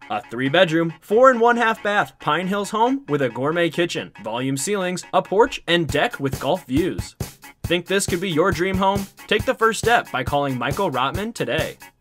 A 3-bedroom, 4 and 1/2 bath Pine Hills home with a gourmet kitchen, volume ceilings, a porch, and deck with golf views. Think this could be your dream home? Take the first step by calling Michael Rotman today.